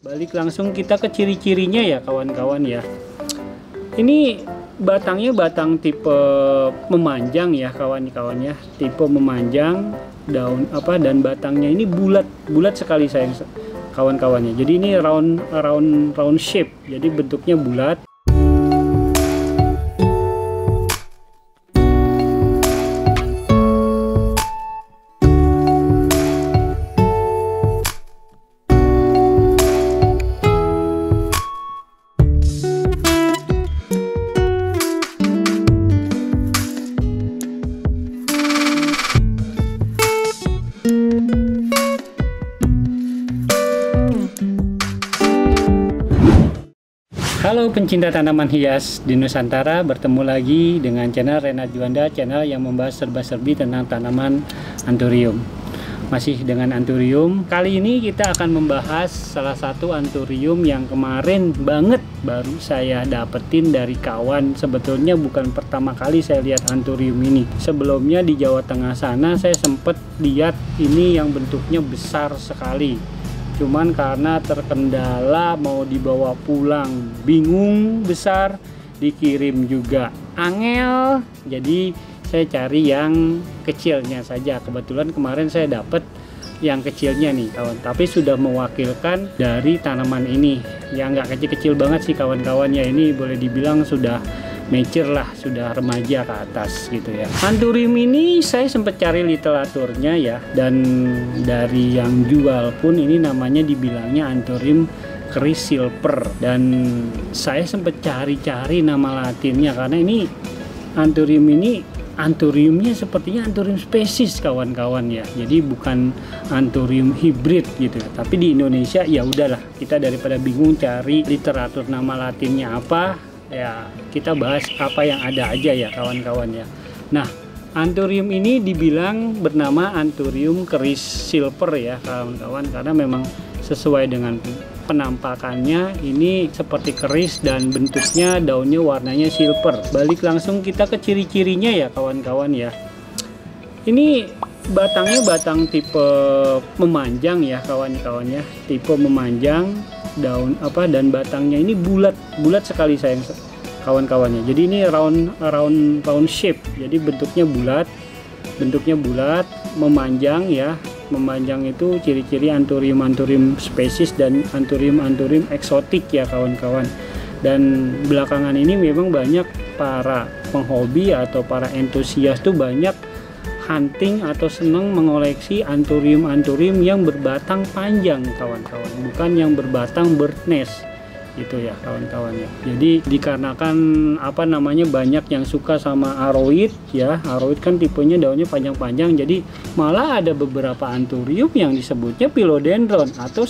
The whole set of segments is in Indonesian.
Balik langsung kita ke ciri-cirinya ya kawan-kawan ya. Ini batangnya batang tipe memanjang ya kawan-kawan ya. Tipe memanjang, daun dan batangnya ini bulat sekali sayang kawan-kawannya. Jadi ini round shape. Jadi bentuknya bulat. Halo pencinta tanaman hias di Nusantara, bertemu lagi dengan channel Renat Juanda, channel yang membahas serba-serbi tentang tanaman anthurium. Masih dengan anthurium, kali ini kita akan membahas salah satu anthurium yang kemarin banget baru saya dapetin dari kawan. Sebetulnya bukan pertama kali saya lihat anthurium ini. Sebelumnya di Jawa Tengah sana saya sempat lihat ini yang bentuknya besar sekali. Cuman karena terkendala mau dibawa pulang bingung besar, dikirim juga angel, jadi saya cari yang kecilnya saja. Kebetulan kemarin saya dapat yang kecilnya nih kawan, tapi sudah mewakilkan dari tanaman ini. Ya nggak kecil-kecil banget sih kawan-kawan ya, ini boleh dibilang sudah mature lah, sudah remaja ke atas gitu ya. Anthurium ini saya sempat cari literaturnya ya, dan dari yang jual pun ini namanya dibilangnya anthurium chrysilper, dan saya sempat cari-cari nama latinnya karena ini anthuriumnya sepertinya anthurium spesies kawan-kawan ya, jadi bukan anthurium hybrid gitu. Tapi di Indonesia ya udahlah, kita daripada bingung cari literatur nama latinnya apa, ya kita bahas apa yang ada aja ya kawan-kawan ya. Nah, anthurium ini dibilang bernama anthurium chrysilper ya kawan-kawan, karena memang sesuai dengan penampakannya ini seperti keris dan bentuknya daunnya warnanya silver. Balik langsung kita ke ciri-cirinya ya kawan-kawan ya. Ini batangnya batang tipe memanjang ya kawan-kawan ya, tipe memanjang, daun dan batangnya ini bulat sekali sayang kawan-kawannya. Jadi ini round shape. Jadi bentuknya bulat, memanjang ya. Memanjang itu ciri-ciri anthurium spesies dan anthurium eksotik ya kawan-kawan. Dan belakangan ini memang banyak para penghobi atau para entusias tuh banyak hunting atau senang mengoleksi anthurium yang berbatang panjang kawan-kawan, bukan yang berbatang bird nest gitu ya kawan-kawan ya. Jadi dikarenakan banyak yang suka sama aroid ya, aroid kan tipenya daunnya panjang-panjang, jadi malah ada beberapa anthurium yang disebutnya philodendron. Atau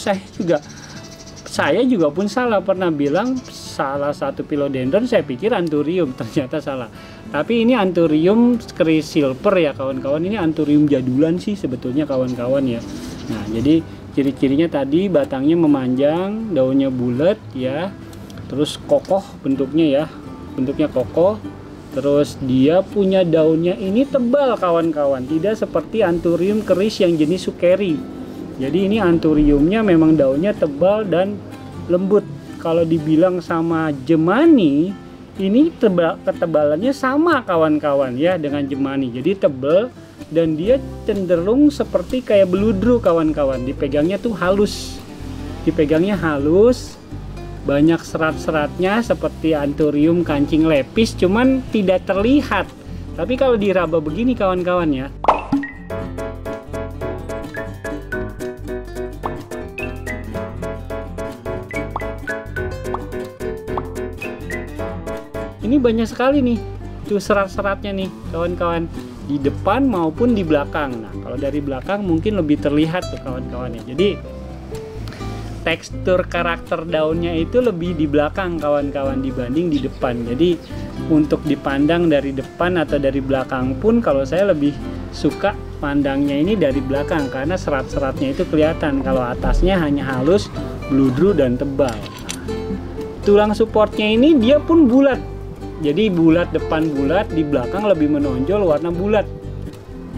saya juga pun salah, pernah bilang salah satu philodendron saya pikir anthurium, ternyata salah. Tapi ini anthurium chrysilper ya kawan-kawan, ini anthurium jadulan sih sebetulnya kawan-kawan ya. Nah, jadi ciri-cirinya tadi batangnya memanjang, daunnya bulat ya, terus kokoh bentuknya ya, bentuknya kokoh. Terus dia punya daunnya ini tebal kawan-kawan, tidak seperti anthurium keris yang jenis sukeri. Jadi ini anthuriumnya memang daunnya tebal dan lembut. Kalau dibilang sama jemani, ini ketebalannya sama kawan-kawan ya dengan jemani. Jadi tebal dan dia cenderung seperti kayak beludru kawan-kawan. Dipegangnya tuh halus. Banyak serat-seratnya seperti anthurium kancing lepis, cuman tidak terlihat. Tapi kalau diraba begini kawan-kawan ya, ini banyak sekali nih tuh serat-seratnya nih kawan-kawan, di depan maupun di belakang. Nah, kalau dari belakang mungkin lebih terlihat tuh kawan-kawan ya. Jadi tekstur karakter daunnya itu lebih di belakang kawan-kawan dibanding di depan. Jadi untuk dipandang dari depan atau dari belakang pun, kalau saya lebih suka pandangnya ini dari belakang karena serat-seratnya itu kelihatan. Kalau atasnya hanya halus, bludru dan tebal. Tulang supportnya ini dia pun bulat. Jadi bulat, depan bulat, di belakang lebih menonjol warna bulat.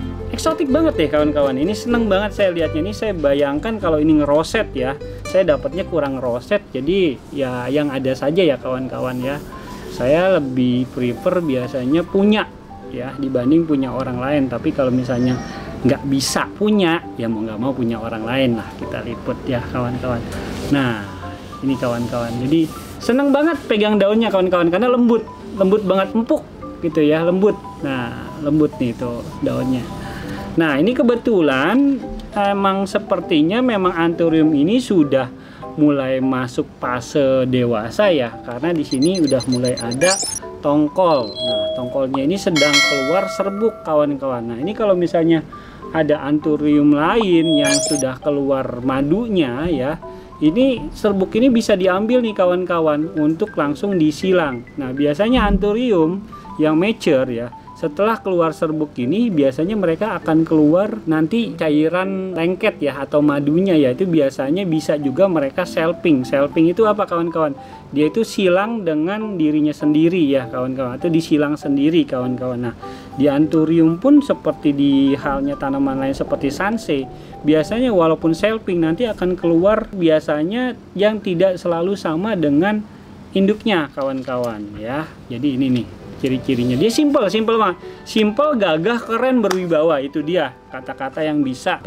eksotik banget deh kawan-kawan. Ini seneng banget saya lihatnya. Ini saya bayangkan kalau ini ngeroset ya, saya dapatnya kurang roset, jadi ya yang ada saja ya kawan-kawan ya. Saya lebih prefer biasanya punya ya dibanding punya orang lain. Tapi kalau misalnya nggak bisa punya, ya mau nggak mau punya orang lain lah, kita liput ya kawan-kawan. Nah ini kawan-kawan, jadi seneng banget pegang daunnya kawan-kawan, karena lembut banget, empuk gitu ya, lembut. Nah lembut nih tuh daunnya. Nah ini kebetulan emang sepertinya memang anthurium ini sudah mulai masuk fase dewasa ya, karena di sini udah mulai ada tongkol. Nah tongkolnya ini sedang keluar serbuk kawan-kawan. Nah ini kalau misalnya ada anthurium lain yang sudah keluar madunya ya, ini serbuk ini bisa diambil nih kawan-kawan untuk langsung disilang. Nah biasanya anthurium yang mature ya, setelah keluar serbuk ini biasanya mereka akan keluar nanti cairan lengket ya atau madunya ya, itu biasanya bisa juga mereka selping. Selping itu apa kawan-kawan? Dia itu silang dengan dirinya sendiri ya kawan-kawan, atau disilang sendiri kawan-kawan. Nah di anthurium pun seperti di halnya tanaman lain seperti sansei, biasanya walaupun selping nanti akan keluar biasanya yang tidak selalu sama dengan induknya kawan-kawan ya. Jadi ini nih ciri-cirinya, dia simple banget, simple, gagah, keren, berwibawa. Itu dia kata-kata yang bisa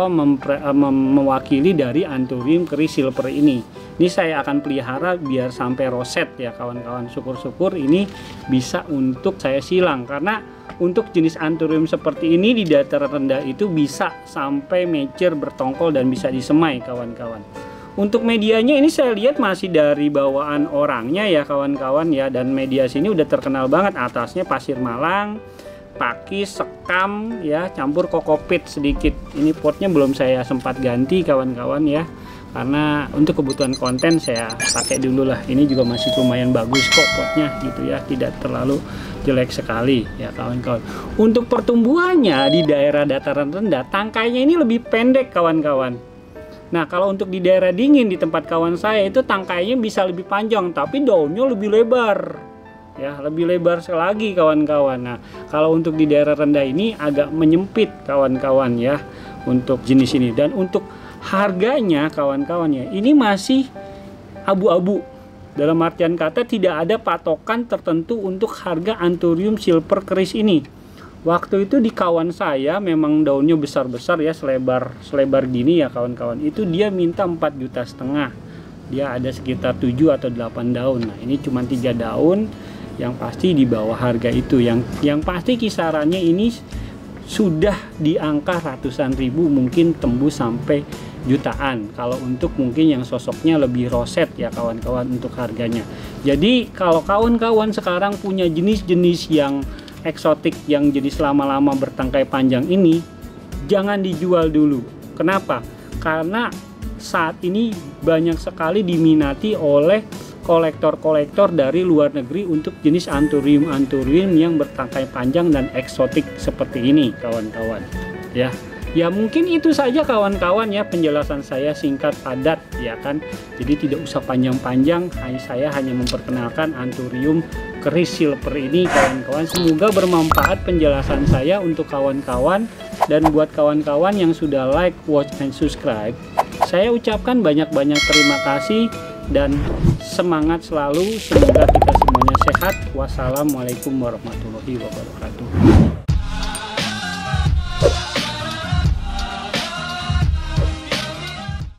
mewakili dari anthurium keris silver ini. Ini saya akan pelihara biar sampai roset ya kawan-kawan. Syukur-syukur ini bisa untuk saya silang, karena untuk jenis anthurium seperti ini di dataran rendah itu bisa sampai mature, bertongkol, dan bisa disemai kawan-kawan. Untuk medianya ini saya lihat masih dari bawaan orangnya ya kawan-kawan ya, dan media sini udah terkenal banget, atasnya pasir malang, pakis, sekam ya, campur kokopit sedikit. Ini potnya belum saya sempat ganti kawan-kawan ya, karena untuk kebutuhan konten saya pakai dulu lah. Ini juga masih lumayan bagus kok potnya gitu ya, tidak terlalu jelek sekali ya kawan-kawan. Untuk pertumbuhannya di daerah dataran rendah, tangkainya ini lebih pendek kawan-kawan. Nah kalau untuk di daerah dingin di tempat kawan saya itu tangkainya bisa lebih panjang, tapi daunnya lebih lebar ya, lebih lebar lagi kawan-kawan. Nah kalau untuk di daerah rendah ini agak menyempit kawan-kawan ya untuk jenis ini. Dan untuk harganya kawan-kawan ya, ini masih abu-abu, dalam artian kata tidak ada patokan tertentu untuk harga anthurium silver keris ini. Waktu itu di kawan saya memang daunnya besar-besar ya, selebar gini ya kawan-kawan. Itu dia minta 4,5 juta. Dia ada sekitar 7 atau 8 daun. Nah, ini cuma 3 daun, yang pasti di bawah harga itu. Yang pasti kisarannya ini sudah di angka ratusan ribu, mungkin tembus sampai jutaan. Kalau untuk mungkin yang sosoknya lebih roset ya kawan-kawan untuk harganya. Jadi kalau kawan-kawan sekarang punya jenis-jenis yang eksotik yang jenis lama-lama bertangkai panjang ini, jangan dijual dulu. Kenapa? Karena saat ini banyak sekali diminati oleh kolektor-kolektor dari luar negeri untuk jenis anthurium yang bertangkai panjang dan eksotik seperti ini kawan-kawan ya. Ya mungkin itu saja kawan-kawan ya penjelasan saya, singkat padat ya kan. Jadi tidak usah panjang-panjang, saya hanya memperkenalkan anthurium keris silver ini kawan-kawan. Semoga bermanfaat penjelasan saya untuk kawan-kawan, dan buat kawan-kawan yang sudah like, watch, and subscribe, saya ucapkan banyak-banyak terima kasih dan semangat selalu. Semoga kita semuanya sehat. Wassalamualaikum warahmatullahi wabarakatuh.